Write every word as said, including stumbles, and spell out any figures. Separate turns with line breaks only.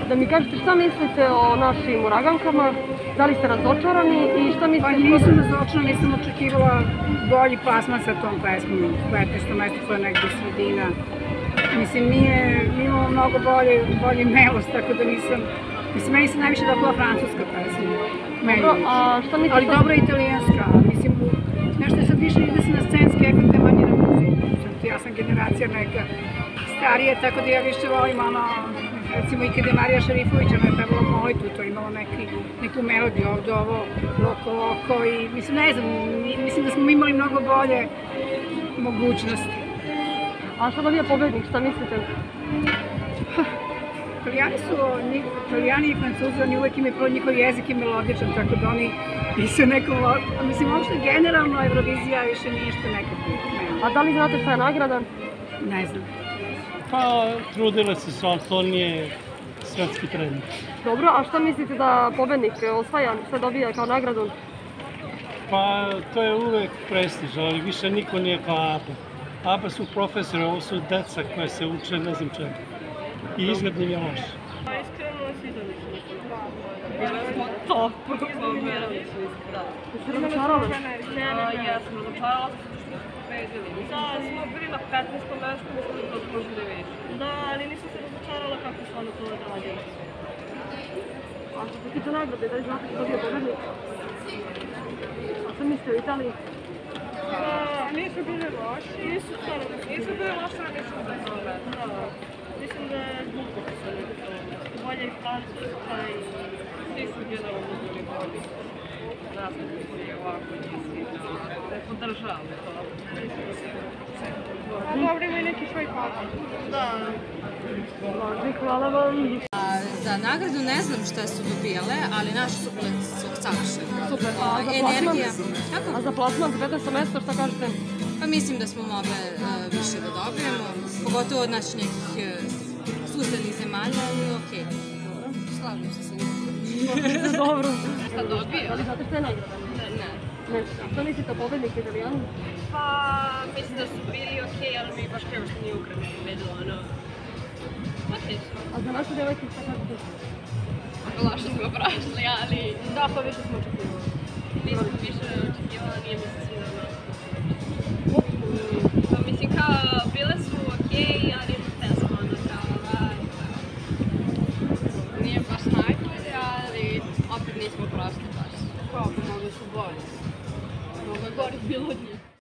Da mi kažete šta mislite o našim uragankama, da li ste razočarani i šta mislite...
Pa nisam razočarana, nisam očekivala bolji plasman sa tom pesmom, petnaesto mesto koja je negdje sredina. Mislim, nije, mi imamo mnogo bolje, bolji melost, tako da nisam... Mislim, meni se najviše dopala francuska pesma.
Dobro, a šta mislite...
Ali dobra italijanska, mislim, nešto je sad više ide se na scenske efekte, manje na muziku. Ja sam generacija neka starije, tako da ja više volim ono, recimo i kada je Marija Šerifović, ona je pevala Mojtu, to je imalo neki, neku melodiju ovdje, ovo, loko, loko i mislim, ne znam, mislim da smo imali mnogo bolje mogućnosti.
A šta dobija pobednik, šta mislite?
Italijani su, Italijani i Francuzi, oni uvek imaju prvo njihov jezik i melodičan, tako da oni nisu neko, mislim, uopšte generalno Eurovizija više nije što nekako.
A da li znate šta je nagrada?
Ne znam.
Pa, trudile su se, ali to nije svetski trend.
Dobro, a šta mislite da pobednik osvaja, šta dobija kao nagradu?
Pa, to je uvek prestiž, ali više niko nije kao ABBA. ABBA su profesori, ovo su deca koje se uče, ne znam čemu. I izgled im je loš.
Iskreno, sviđa mi se. Top! Izbomberali su iskreno. Jeste razočarali?
Ja sam razočarala zato što smo pobedili. Da, smo bili na petnaestom mestu, mislim da to može da vidi.
Da, ali nisam se razočarala kako su ono to radili. A što se tiče nagrade, da li znate što dobija pobednik? A što mislite o Italiji?
Nisu bili loši, nisu stvarno, nisu bili loši, ali nisu bili loši.
Mislim da je glupo da se ne bolje i Francuska i
Svi su generalno bili bolji. Nas koji je ovako nisi da podržavamo to.
dobro imaju neki svoj kvalitet. Da. Hvala vam.
Za nagradu ne znam šta su dobijale, ali naše su bile savršene.
Super, a za plasman?
Kako?
A za plasman, za petnaesto mesto, šta kažete?
Pa mislim da smo mogle više da dobijemo, pogotovo od naših nekih susednih zemalja, ali okej. Slavim se sa njim.
Dobro.
Šta dobio?
Da li znate šta je nagrada?
Ne, ne.
Ne. Šta mislite o pobedniku Italijanu?
Pa, mislim da su bili okej, ali mi baš krivo što nije Ukrajina pobedila, ono... Okej su.
A za našu devojku šta kažete?
Loše smo prošli, ali...
Da, pa više smo očekivali.
Mi smo više očekivali, nije mi se svidalo. Pa mislim kao, bile su okej, ali te smo ono kao, aj, kao... Nije baš najbolje, ali opet nismo prošli baš.
Kao, mnogo su bolje. Mnogo je gore bilo od njih.